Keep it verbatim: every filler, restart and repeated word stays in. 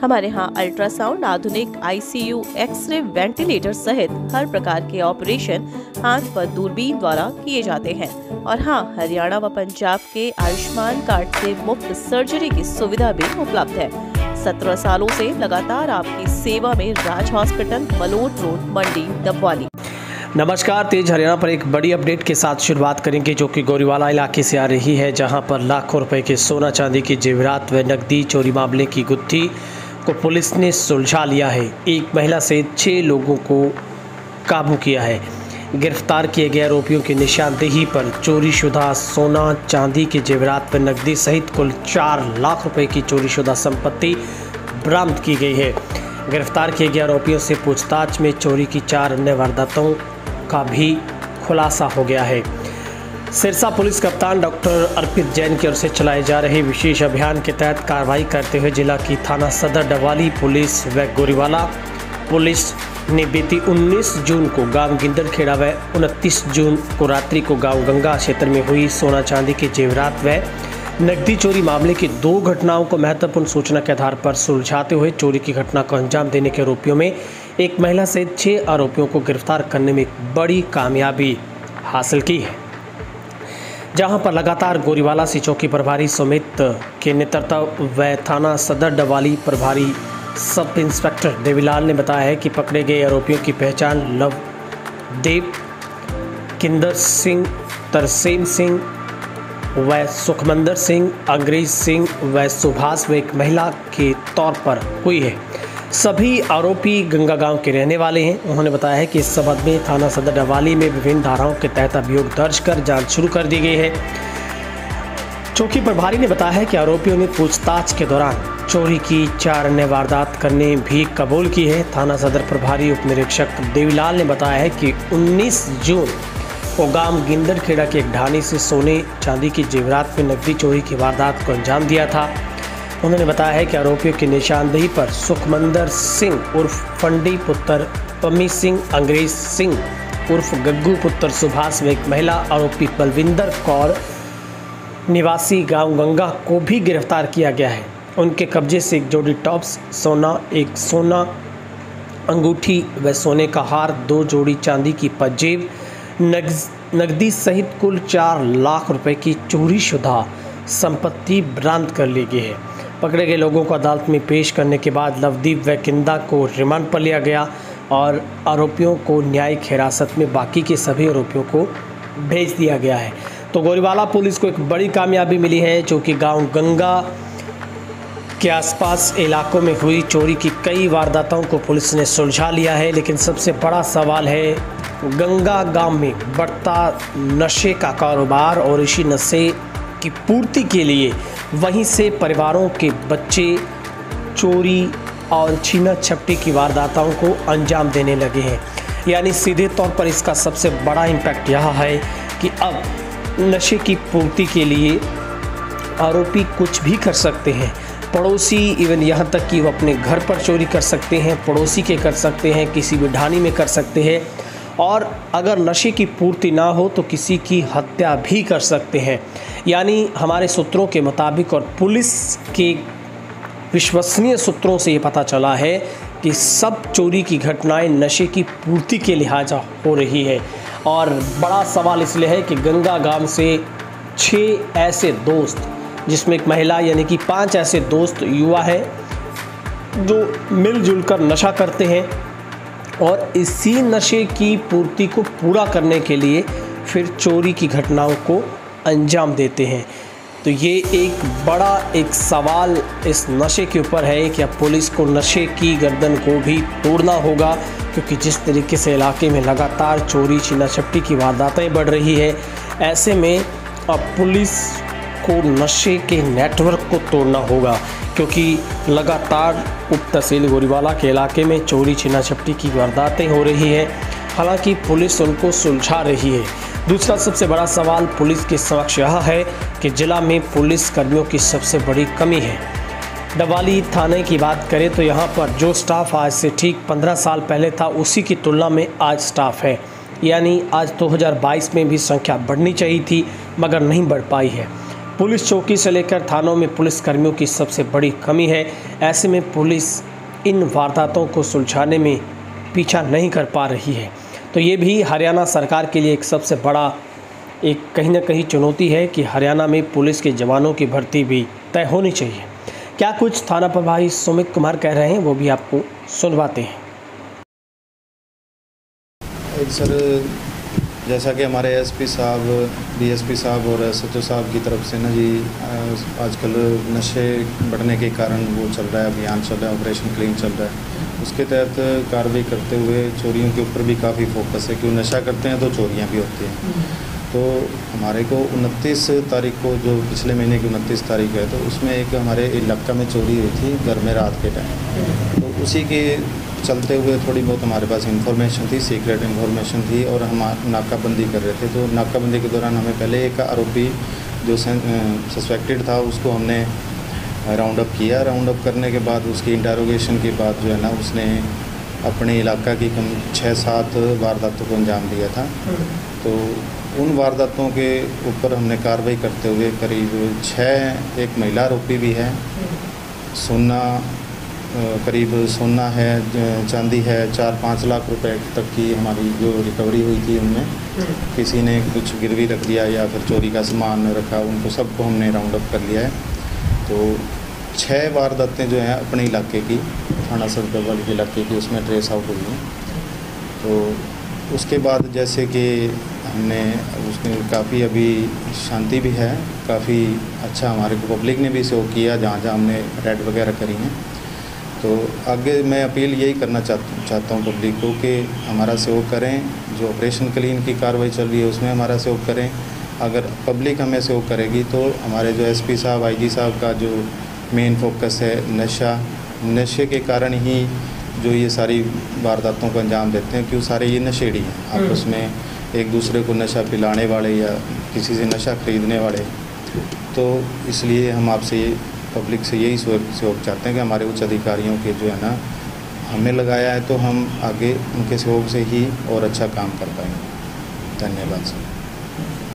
हमारे यहाँ अल्ट्रासाउंड, आधुनिक आईसीयू, एक्सरे, वेंटिलेटर सहित हर प्रकार के ऑपरेशन हाथ पर दूरबीन द्वारा किए जाते हैं। और हाँ, हरियाणा व पंजाब के आयुष्मान कार्ड से मुफ्त सर्जरी की सुविधा भी उपलब्ध है। सत्रह सालों से लगातार आपकी सेवा में राज हॉस्पिटल, मलोट रोड, मंडी, डबवाली। नमस्कार, तेज हरियाणा पर एक बड़ी अपडेट के साथ शुरुआत करेंगे जो कि गोरीवाला इलाके से आ रही है, जहां पर लाखों रुपए के सोना चांदी की जेवरात व नकदी चोरी मामले की गुत्थी को पुलिस ने सुलझा लिया है। एक महिला से छह लोगों को काबू किया है। गिरफ्तार किए गए आरोपियों की निशानदेही पर चोरीशुदा सोना चांदी के जेवरात व नकदी सहित कुल चार लाख रुपए की चोरीशुदा संपत्ति बरामद की गई है। गिरफ्तार किए गए आरोपियों से पूछताछ में चोरी की चार अन्य वारदातों का भी खुलासा हो गया है। सिरसा पुलिस कप्तान डॉक्टर अर्पित जैन की ओर से चलाए जा रहे विशेष अभियान के तहत कार्रवाई करते हुए जिला की थाना सदर डबवाली पुलिस व गोरीवाला पुलिस ने बीती उन्नीस जून को गांव गिंदरखेड़ा व उनतीस जून को रात्रि को गांव गंगा क्षेत्र में हुई सोना चांदी के जेवरात व नकदी चोरी मामले की दो घटनाओं को महत्वपूर्ण सूचना के आधार पर सुलझाते हुए चोरी की घटना को अंजाम देने के आरोपियों में एक महिला से छह आरोपियों को गिरफ्तार करने में एक बड़ी कामयाबी हासिल की है। जहां पर लगातार गोरीवाला से चौकी प्रभारी सुमित के नेतृत्व व थाना सदर डबवाली प्रभारी सब इंस्पेक्टर देवीलाल ने बताया है कि पकड़े गए आरोपियों की पहचान लवदेव, किंदर सिंह, तरसेम सिंह व सुखमंदर सिंह, अंग्रेज सिंह व सुभाष व एक महिला के तौर पर हुई है। सभी आरोपी गंगा गांव के रहने वाले हैं। उन्होंने बताया है कि इस संबंध में थाना सदर डबवाली में विभिन्न धाराओं के तहत अभियोग दर्ज कर जांच शुरू कर दी गई है। चौकी प्रभारी ने बताया है कि आरोपियों ने पूछताछ के दौरान चोरी की चार अन्य वारदात करने भी कबूल की है। थाना सदर प्रभारी उप निरीक्षक देवीलाल ने बताया है कि उन्नीस जून को गांव गिंदरखेड़ा के एक ढाणी से सोने चांदी की जेवरात में नकदी चोरी की वारदात को अंजाम दिया था। उन्होंने बताया है कि आरोपियों की निशानदेही पर सुखमंदर सिंह उर्फ फंडी पुत्र पम्मी सिंह, अंग्रेज सिंह उर्फ गग्गू पुत्र सुभाष व एक महिला आरोपी बलविंदर कौर निवासी गांव गंगा को भी गिरफ्तार किया गया है। उनके कब्जे से एक जोड़ी टॉप्स सोना, एक सोना अंगूठी व सोने का हार, दो जोड़ी चांदी की पंजेब, नकदी सहित कुल चार लाख रुपए की चोरीशुदा संपत्ति बरामद कर ली गई है। पकड़े गए लोगों को अदालत में पेश करने के बाद लवदीप व किंदा को रिमांड पर लिया गया और आरोपियों को न्यायिक हिरासत में बाकी के सभी आरोपियों को भेज दिया गया है। तो गोरीवाला पुलिस को एक बड़ी कामयाबी मिली है, जो कि गांव गंगा के आसपास इलाकों में हुई चोरी की कई वारदातों को पुलिस ने सुलझा लिया है। लेकिन सबसे बड़ा सवाल है गंगा गांव में बढ़ता नशे का कारोबार और इसी नशे की पूर्ति के लिए वहीं से परिवारों के बच्चे चोरी और छीना झपटी की वारदातों को अंजाम देने लगे हैं। यानी सीधे तौर पर इसका सबसे बड़ा इम्पैक्ट यह है कि अब नशे की पूर्ति के लिए आरोपी कुछ भी कर सकते हैं। पड़ोसी, इवन यहाँ तक कि वो अपने घर पर चोरी कर सकते हैं, पड़ोसी के कर सकते हैं, किसी भी ढाणी में कर सकते हैं और अगर नशे की पूर्ति ना हो तो किसी की हत्या भी कर सकते हैं। यानी हमारे सूत्रों के मुताबिक और पुलिस के विश्वसनीय सूत्रों से ये पता चला है कि सब चोरी की घटनाएं नशे की पूर्ति के लिहाजा हो रही है। और बड़ा सवाल इसलिए है कि गंगा गांव से छः ऐसे दोस्त, जिसमें एक महिला, यानी कि पांच ऐसे दोस्त युवा हैं जो मिलजुल कर नशा करते हैं और इसी नशे की पूर्ति को पूरा करने के लिए फिर चोरी की घटनाओं को अंजाम देते हैं। तो ये एक बड़ा एक सवाल इस नशे के ऊपर है कि अब पुलिस को नशे की गर्दन को भी तोड़ना होगा, क्योंकि जिस तरीके से इलाके में लगातार चोरी छीना झपटी की वारदातें बढ़ रही है, ऐसे में अब पुलिस को नशे के नेटवर्क को तोड़ना होगा, क्योंकि लगातार उप तहसील गोरीवाला के इलाके में चोरी छीना झपटी की वारदातें हो रही है। हालांकि पुलिस उनको सुलझा रही है। दूसरा सबसे बड़ा सवाल पुलिस के समक्ष यह है कि जिला में पुलिस कर्मियों की सबसे बड़ी कमी है। डबवाली थाने की बात करें तो यहाँ पर जो स्टाफ आज से ठीक पंद्रह साल पहले था, उसी की तुलना में आज स्टाफ है। यानी आज दो हज़ार बाईस में भी संख्या बढ़नी चाहिए थी, मगर नहीं बढ़ पाई है। पुलिस चौकी से लेकर थानों में पुलिस कर्मियों की सबसे बड़ी कमी है। ऐसे में पुलिस इन वारदातों को सुलझाने में पीछा नहीं कर पा रही है। तो ये भी हरियाणा सरकार के लिए एक सबसे बड़ा एक कहीं ना कहीं चुनौती है कि हरियाणा में पुलिस के जवानों की भर्ती भी तय होनी चाहिए। क्या कुछ थाना प्रभारी सुमित कुमार कह रहे हैं वो भी आपको सुनवाते हैं। सर, जैसा कि हमारे एसपी साहब, डीएसपी साहब और एसएचओ साहब की तरफ से ना जी आजकल नशे बढ़ने के कारण वो चल रहा है, अभियान चल रहा है, ऑपरेशन क्लीन चल रहा है। उसके तहत कार्रवाई करते हुए चोरियों के ऊपर भी काफ़ी फोकस है, क्यों नशा करते हैं तो चोरियां भी होती हैं। तो हमारे को उनतीस तारीख को, जो पिछले महीने की उनतीस तारीख है, तो उसमें एक हमारे इलाका में चोरी हुई थी घर में रात के टाइम। तो उसी के चलते हुए थोड़ी बहुत हमारे पास इंफॉर्मेशन थी, सीक्रेट इंफॉर्मेशन थी और हम नाकाबंदी कर रहे थे। तो नाकाबंदी के दौरान हमें पहले एक आरोपी जो सस्पेक्टेड था उसको हमने राउंड अप किया। राउंड अप करने के बाद उसकी इंटरोगेशन के बाद जो है ना उसने अपने इलाका की कम छः सात वारदातों को अंजाम दिया था। तो उन वारदातों के ऊपर हमने कार्रवाई करते हुए करीब छः, एक महिला आरोपी भी है, सोना करीब सोना है, चांदी है, चार पाँच लाख रुपए तक की हमारी जो रिकवरी हुई थी उनमें किसी ने कुछ गिरवी रख दिया या फिर चोरी का सामान रखा, उनको सबको हमने राउंड अप कर लिया है। तो छः वारदातें जो हैं अपने इलाके की, थाना सदर के इलाके की, उसमें ट्रेस आउट हुई हैं। तो उसके बाद जैसे कि हमने उसमें काफ़ी अभी शांति भी है, काफ़ी अच्छा हमारे को पब्लिक ने भी सहयोग किया जहाँ जहाँ हमने रेड वगैरह करी हैं। तो आगे मैं अपील यही करना चाहता चाहता हूँ पब्लिक को कि हमारा सहयोग करें, जो ऑपरेशन क्लीन की कार्रवाई चल रही है उसमें हमारा सहयोग करें। अगर पब्लिक हमें सहयोग करेगी तो हमारे जो एसपी साहब, आईजी साहब का जो मेन फोकस है नशा, नशे के कारण ही जो ये सारी वारदातों को अंजाम देते हैं, क्यों सारे ये नशेड़ी हैं, आपस में एक दूसरे को नशा पिलाने वाले या किसी से नशा खरीदने वाले। तो इसलिए हम आपसे ये पब्लिक से यही सहयोग चाहते हैं कि हमारे उच्च अधिकारियों के जो है ना हमें लगाया है, तो हम आगे उनके सहयोग से ही और अच्छा काम कर पाएंगे। धन्यवाद सर।